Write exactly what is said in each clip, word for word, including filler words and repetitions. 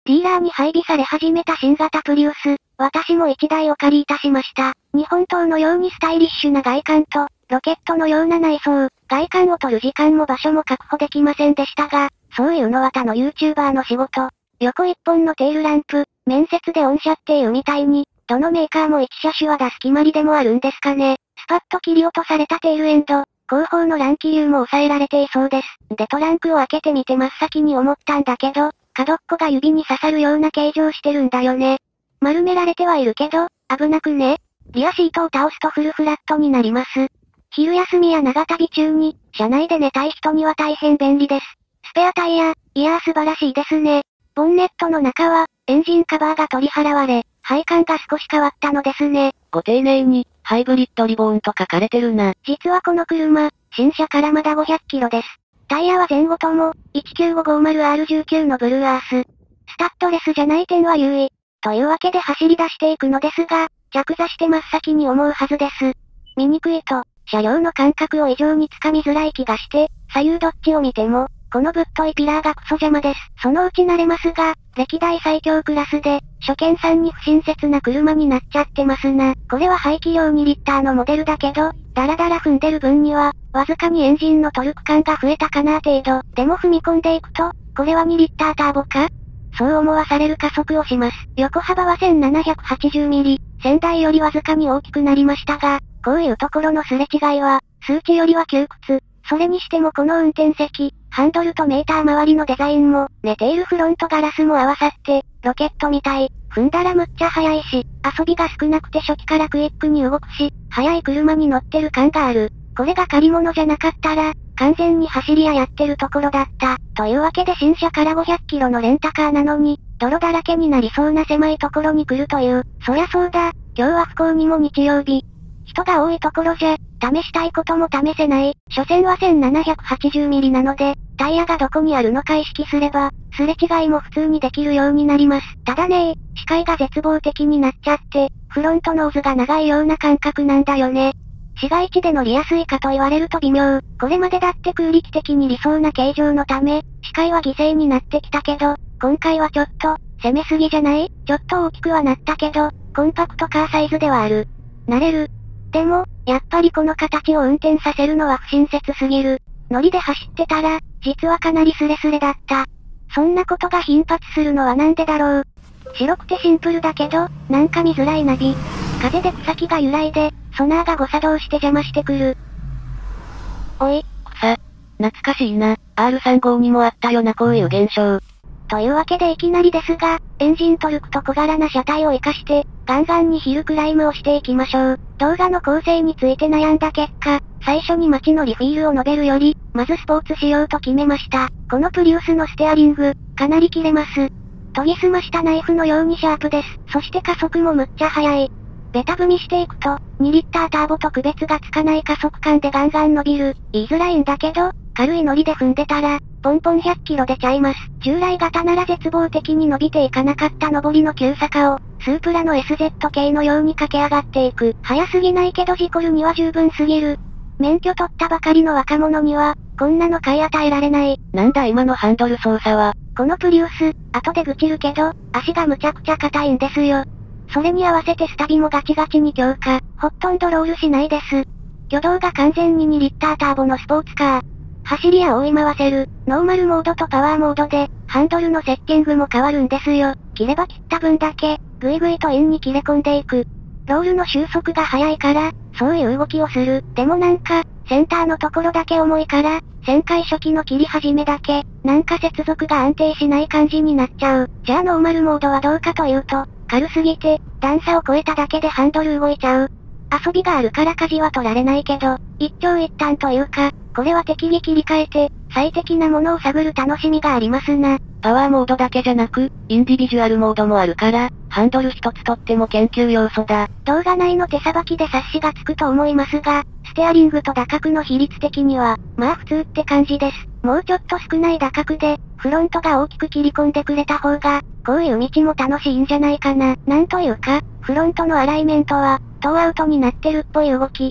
ディーラーに配備され始めた新型プリウス、私もいちだいお借りいたしました。日本刀のようにスタイリッシュな外観と、ロケットのような内装、外観を取る時間も場所も確保できませんでしたが、そういうのは他の YouTuber の仕事。横一本のテールランプ、面接で御社っていうみたいに、どのメーカーもいち車種は出す決まりでもあるんですかね。スパッと切り落とされたテールエンド、後方の乱気流も抑えられていそうです。でトランクを開けてみて真っ先に思ったんだけど、角っこが指に刺さるような形状してるんだよね。丸められてはいるけど、危なくね？リアシートを倒すとフルフラットになります。昼休みや長旅中に、車内で寝たい人には大変便利です。スペアタイヤ、いやー素晴らしいですね。ボンネットの中は、エンジンカバーが取り払われ、配管が少し変わったのですね。 ご丁寧に、ハイブリッドリボーンと書かれてるな。 実はこの車、新車からまだごひゃくキロです。タイヤは前後とも、いちきゅうごごまるアールじゅうきゅう のブルーアース。スタッドレスじゃない点は優位。というわけで走り出していくのですが、着座して真っ先に思うはずです。見にくいと、車両の感覚を異常につかみづらい気がして、左右どっちを見ても、このぶっといピラーがクソ邪魔です。そのうち慣れますが、歴代最強クラスで、初見さんに不親切な車になっちゃってますな。これは排気量にリッターのモデルだけど、ダラダラ踏んでる分には、わずかにエンジンのトルク感が増えたかな程度。でも踏み込んでいくと、これはにリッターターボか？そう思わされる加速をします。横幅は せんななひゃくはちじゅうミリ、先代よりわずかに大きくなりましたが、こういうところのすれ違いは、数値よりは窮屈。それにしてもこの運転席、ハンドルとメーター周りのデザインも、寝ているフロントガラスも合わさって、ロケットみたい。踏んだらむっちゃ速いし、遊びが少なくて初期からクイックに動くし、速い車に乗ってる感がある。これが借り物じゃなかったら、完全に走り屋やってるところだった。というわけで新車からごひゃくキロのレンタカーなのに、泥だらけになりそうな狭いところに来るという。そりゃそうだ、今日は不幸にも日曜日。人が多いところじゃ、試したいことも試せない。所詮は せんななひゃくはちじゅうミリなので、タイヤがどこにあるのか意識すれば、すれ違いも普通にできるようになります。ただねー、視界が絶望的になっちゃって、フロントノーズが長いような感覚なんだよね。市街地で乗りやすいかと言われると微妙。これまでだって空力的に理想な形状のため、視界は犠牲になってきたけど、今回はちょっと、攻めすぎじゃない？ちょっと大きくはなったけど、コンパクトカーサイズではある。慣れる。でも、やっぱりこの形を運転させるのは不親切すぎる。ノリで走ってたら、実はかなりスレスレだった。そんなことが頻発するのはなんでだろう。白くてシンプルだけど、なんか見づらいナビ。風で草木が揺らいで、ソナーが誤作動して邪魔してくる。おい、 草。懐かしいな。アールさんじゅうご にもあったよなこういう現象。 というわけでいきなりですが、エンジントルクと小柄な車体を活かして、ガンガンにヒルクライムをしていきましょう。動画の構成について悩んだ結果、最初に街のリフィールを述べるより、まずスポーツ仕様と決めました。このプリウスのステアリング、かなり切れます。研ぎ澄ましたナイフのようにシャープです。そして加速もむっちゃ速い。ベタ踏みしていくと、にリッターターボと区別がつかない加速感でガンガン伸びる。言いづらいんだけど、軽いノリで踏んでたら、ポンポンひゃくキロ出ちゃいます。従来型なら絶望的に伸びていかなかった上りの急坂を、スープラの エスゼット 系のように駆け上がっていく。速すぎないけど事故るには十分すぎる。免許取ったばかりの若者には、こんなの買い与えられない。 なんだ今のハンドル操作は。 このプリウス、後で愚痴るけど、足がむちゃくちゃ硬いんですよ。それに合わせてスタビもガチガチに強化。ほとんどロールしないです。挙動が完全ににリッターターボのスポーツカー。走りや追い回せる、ノーマルモードとパワーモードで、ハンドルのセッティングも変わるんですよ。切れば切った分だけ、ぐいぐいとインに切れ込んでいく。ロールの収束が早いから、そういう動きをする。でもなんか、センターのところだけ重いから、旋回初期の切り始めだけ、なんか接続が安定しない感じになっちゃう。じゃあノーマルモードはどうかというと、軽すぎて、段差を越えただけでハンドル動いちゃう。遊びがあるから舵は取られないけど、一長一短というか、これは適宜切り替えて、最適なものを探る楽しみがありますな。 パワーモードだけじゃなく、インディビジュアルモードもあるから、ハンドル一つとっても研究要素だ。 動画内の手さばきで察しがつくと思いますが、ステアリングと打角の比率的には、まあ普通って感じです。もうちょっと少ない打角で、フロントが大きく切り込んでくれた方が、こういう道も楽しいんじゃないかな。なんというか、フロントのアライメントは、トーアウトになってるっぽい動き。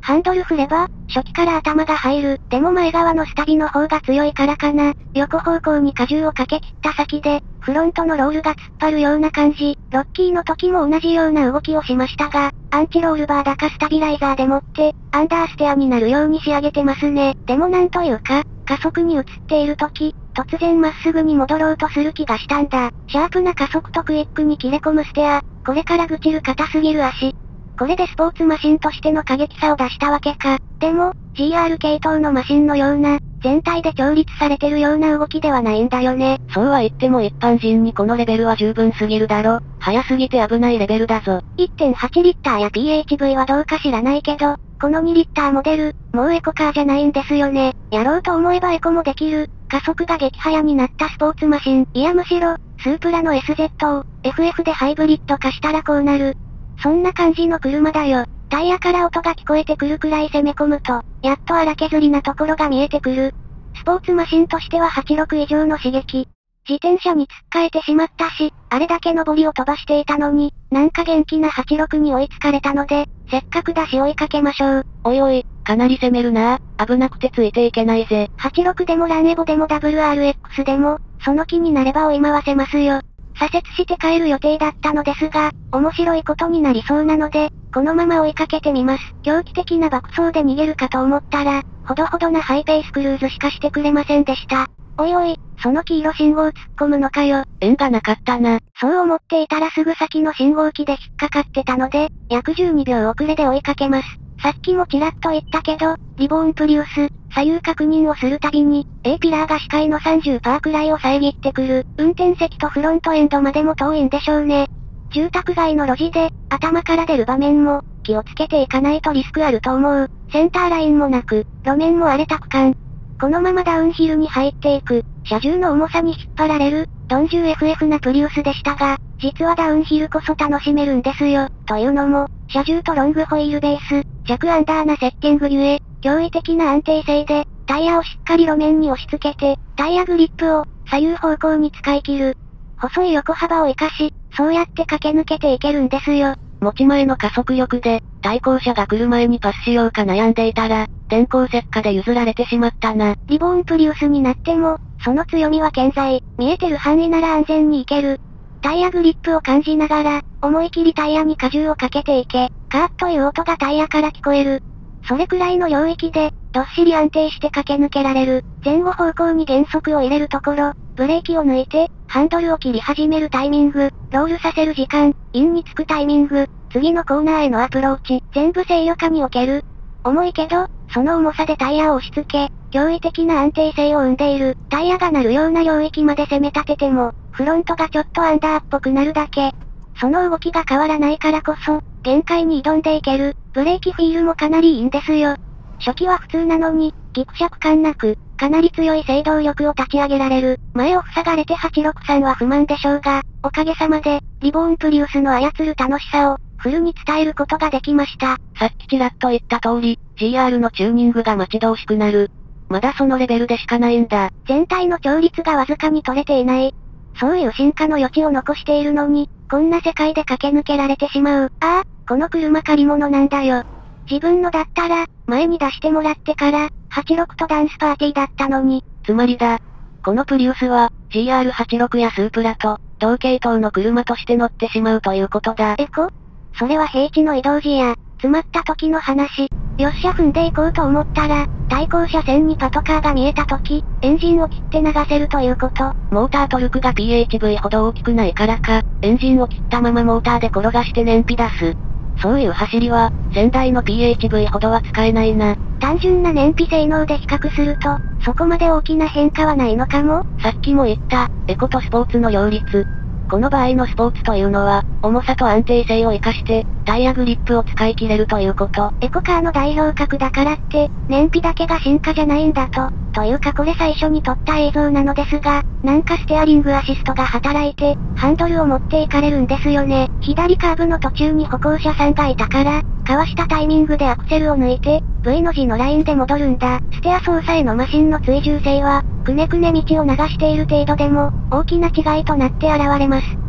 ハンドル振れば、初期から頭が入る。でも前側のスタビの方が強いからかな。横方向に荷重をかけ切った先で、フロントのロールが突っ張るような感じ。ロッキーの時も同じような動きをしましたが、アンチロールバーだかスタビライザーでもって、アンダーステアになるように仕上げてますね。でもなんというか、加速に移っている時、突然まっすぐに戻ろうとする気がしたんだ。シャープな加速とクイックに切れ込むステア、これから愚痴る硬すぎる足。これでスポーツマシンとしての過激さを出したわけか。でも、ジーアール 系統のマシンのような、全体で調律されてるような動きではないんだよね。 そうは言っても一般人にこのレベルは十分すぎるだろ。早すぎて危ないレベルだぞ。 いってんはち リッターや ピーエイチブイ はどうか知らないけど、このにリッターモデル、もうエコカーじゃないんですよね。やろうと思えばエコもできる、加速が激速になったスポーツマシン。いやむしろ、スープラの エスゼット を、エフエフ でハイブリッド化したらこうなる。そんな感じの車だよ。タイヤから音が聞こえてくるくらい攻め込むと、やっと荒削りなところが見えてくる。スポーツマシンとしてははちじゅうろく以上の刺激。自転車に突っかえてしまったし、あれだけ上りを飛ばしていたのに、なんか元気なはちじゅうろくに追いつかれたので、せっかくだし追いかけましょう。 おいおい、かなり攻めるな。危なくてついていけないぜ。 はちじゅうろくでもランエボでも ダブリューアールエックス でも、その気になれば追い回せますよ。左折して帰る予定だったのですが、面白いことになりそうなので、このまま追いかけてみます。狂気的な爆走で逃げるかと思ったら、ほどほどなハイペースクルーズしかしてくれませんでした。おいおい、その黄色信号突っ込むのかよ。 縁がなかったな。 そう思っていたらすぐ先の信号機で引っかかってたので、約じゅうにびょう遅れで追いかけます。さっきもちらっと言ったけど、リボーンプリウス、左右確認をするたびに、A ピラーが視界の さんじゅっパーセント くらいを遮ってくる。運転席とフロントエンドまでも遠いんでしょうね。住宅街の路地で、頭から出る場面も、気をつけていかないとリスクあると思う。センターラインもなく、路面も荒れた区間。このままダウンヒルに入っていく、車重の重さに引っ張られる、鈍重 エフエフ なプリウスでしたが、実はダウンヒルこそ楽しめるんですよ。というのも、車重とロングホイールベース、弱アンダーなセッティングゆえ、驚異的な安定性で、タイヤをしっかり路面に押し付けて、タイヤグリップを左右方向に使い切る。細い横幅を活かし、そうやって駆け抜けていけるんですよ。 持ち前の加速力で、対向車が来る前にパスしようか悩んでいたら、電光石火で譲られてしまったな。 リボーンプリウスになっても、その強みは健在。見えてる範囲なら安全に行ける。タイヤグリップを感じながら、思い切りタイヤに荷重をかけていけ、カーッという音がタイヤから聞こえる。それくらいの領域で、どっしり安定して駆け抜けられる。前後方向に減速を入れるところ、ブレーキを抜いて、ハンドルを切り始めるタイミング、ロールさせる時間、インにつくタイミング、次のコーナーへのアプローチ、全部制御下に置ける。重いけど、その重さでタイヤを押し付け、驚異的な安定性を生んでいる。タイヤが鳴るような領域まで攻め立てても、フロントがちょっとアンダーっぽくなるだけ。その動きが変わらないからこそ、限界に挑んでいける。ブレーキフィールもかなりいいんですよ。初期は普通なのに、ギクシャク感なく、かなり強い制動力を立ち上げられる。前を塞がれてはちじゅうろくさんは不満でしょうが、おかげさまで、リボーンプリウスの操る楽しさを、フルに伝えることができました。 さっきちらっと言った通り、ジーアール のチューニングが待ち遠しくなる。まだそのレベルでしかないんだ。 全体の調律がわずかに取れていない。そういう進化の余地を残しているのに、こんな世界で駆け抜けられてしまう。ああ、この車借り物なんだよ。自分のだったら、前に出してもらってから、はちじゅうろくとダンスパーティーだったのに。 つまりだ。このプリウスは、ジーアールはちじゅうろく やスープラと、同系統の車として乗ってしまうということだ。 エコ？それは平地の移動時や、詰まった時の話。よっしゃ踏んでいこうと思ったら、対向車線にパトカーが見えた時、エンジンを切って流せるということ。 モータートルクが ピーエイチブイ ほど大きくないからか、エンジンを切ったままモーターで転がして燃費出す。そういう走りは、先代の ピーエイチブイ ほどは使えないな。 単純な燃費性能で比較すると、そこまで大きな変化はないのかも？ さっきも言った、エコとスポーツの両立。この場合のスポーツというのは、重さと安定性を活かして、タイヤグリップを使い切れるということ。 エコカーの代表格だからって、燃費だけが進化じゃないんだと。というかこれ最初に撮った映像なのですが、なんかステアリングアシストが働いて、ハンドルを持っていかれるんですよね。左カーブの途中に歩行者さんがいたから、かわしたタイミングでアクセルを抜いて、V の字のラインで戻るんだ。ステア操作へのマシンの追従性は、くねくね道を流している程度でも、大きな違いとなって現れます。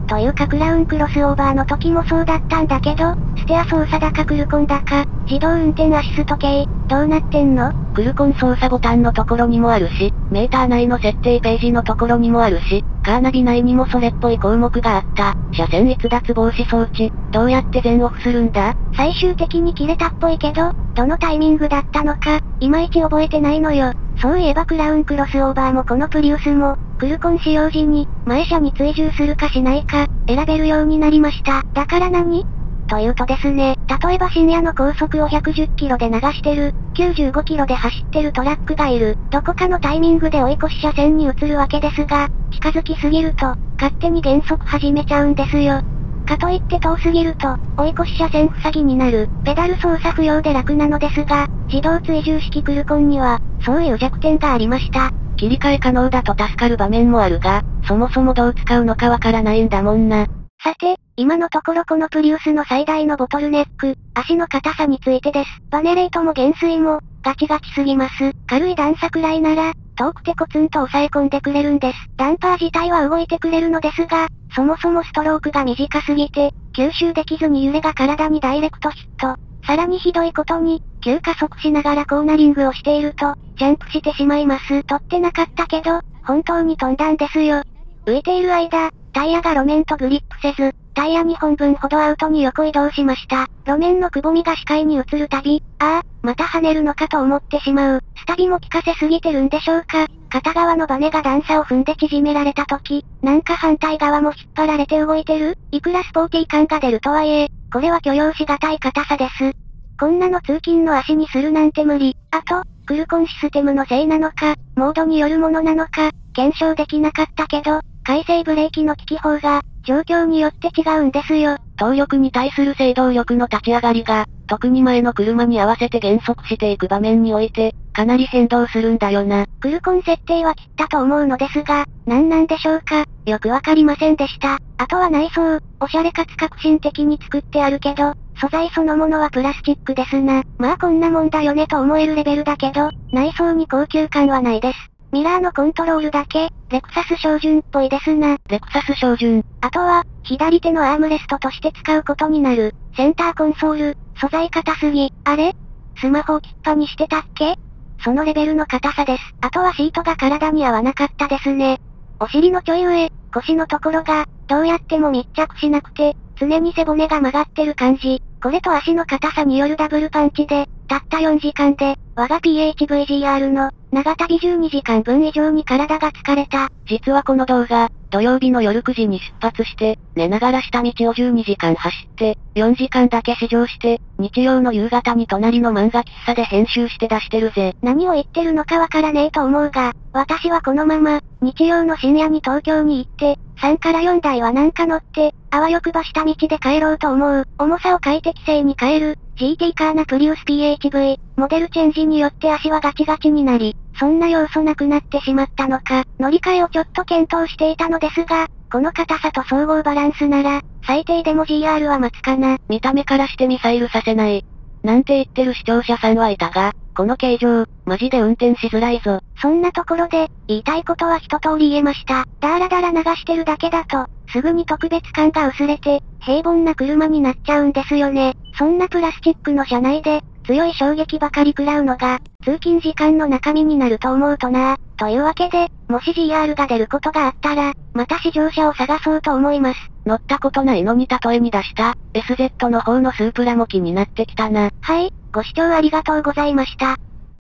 というかクラウンクロスオーバーの時もそうだったんだけど、ステア操作だかクルコンだか、自動運転アシスト系、どうなってんの？ クルコン操作ボタンのところにもあるし、メーター内の設定ページのところにもあるし、カーナビ内にもそれっぽい項目があった。車線逸脱防止装置、どうやって全オフするんだ？ 最終的に切れたっぽいけど、どのタイミングだったのか、いまいち覚えてないのよ。そういえばクラウンクロスオーバーもこのプリウスも、クルコン使用時に、前車に追従するかしないか、選べるようになりました。だから何？というとですね、例えば深夜の高速をひゃくじゅっキロで流してる、きゅうじゅうごキロで走ってるトラックがいる、どこかのタイミングで追い越し車線に移るわけですが、近づきすぎると、勝手に減速始めちゃうんですよ。かといって遠すぎると、追い越し車線塞ぎになる、ペダル操作不要で楽なのですが、自動追従式クルコンには、そういう弱点がありました。 切り替え可能だと助かる場面もあるが、そもそもどう使うのかわからないんだもんな。 さて、今のところこのプリウスの最大のボトルネック、足の硬さについてです。バネレートも減衰も、ガチガチすぎます。軽い段差くらいなら、遠くてコツンと抑え込んでくれるんです。ダンパー自体は動いてくれるのですが、そもそもストロークが短すぎて、吸収できずに揺れが体にダイレクトヒット。さらにひどいことに、急加速しながらコーナリングをしていると、ジャンプしてしまいます。取ってなかったけど、本当に飛んだんですよ。浮いている間、タイヤが路面とグリップせず、タイヤにほんぶんほどアウトに横移動しました。路面のくぼみが視界に映るたび、ああ、また跳ねるのかと思ってしまう。スタビも効かせすぎてるんでしょうか。片側のバネが段差を踏んで縮められた時、なんか反対側も引っ張られて動いてる？いくらスポーティー感が出るとはいえ、これは許容しがたい硬さです。こんなの通勤の足にするなんて無理。あと、クルコンシステムのせいなのか、モードによるものなのか、検証できなかったけど、回生ブレーキの効き方が、状況によって違うんですよ。 動力に対する制動力の立ち上がりが、特に前の車に合わせて減速していく場面において、かなり変動するんだよな。 クルコン設定は切ったと思うのですが、何なんでしょうか、よくわかりませんでした。あとは内装、おしゃれかつ革新的に作ってあるけど、素材そのものはプラスチックですな。まあこんなもんだよねと思えるレベルだけど、内装に高級感はないです。ミラーのコントロールだけ、レクサス標準っぽいですな。 レクサス標準。 あとは、左手のアームレストとして使うことになる、センターコンソール、素材硬すぎ。あれ？スマホを切っぱにしてたっけ？そのレベルの硬さです。あとはシートが体に合わなかったですね。お尻のちょい上、腰のところが、どうやっても密着しなくて、常に背骨が曲がってる感じ。これと足の硬さによるダブルパンチで、たったよんじかんで、我が ピーエイチブイジーアール の、長旅じゅうにじかんぶん以上に体が疲れた。 実はこの動画、土曜日の夜くじに出発して、寝ながら下道をじゅうにじかん走って、よんじかんだけ試乗して、日曜の夕方に隣の漫画喫茶で編集して出してるぜ。 何を言ってるのかわからねえと思うが、私はこのまま、日曜の深夜に東京に行って、さんからよんだいはなんか乗って、あわよくば下道で帰ろうと思う。重さを快適性に変える、ジーティー カーナプリウス ピーエイチブイ、モデルチェンジによって足はガチガチになり、そんな要素なくなってしまったのか、乗り換えをちょっと検討していたのですが、この硬さと総合バランスなら、最低でも ジーアール は待つかな。 見た目からしてミサイルさせない。なんて言ってる視聴者さんはいたが、この形状、マジで運転しづらいぞ。 そんなところで、言いたいことは一通り言えました。だらだら流してるだけだと、すぐに特別感が薄れて、平凡な車になっちゃうんですよね。そんなプラスチックの車内で、強い衝撃ばかり食らうのが、通勤時間の中身になると思うとなぁ。というわけで、もし ジーアール が出ることがあったら、また試乗車を探そうと思います。 乗ったことないのに例えに出した、エスゼット の方のスープラも気になってきたな。 はい、ご視聴ありがとうございました。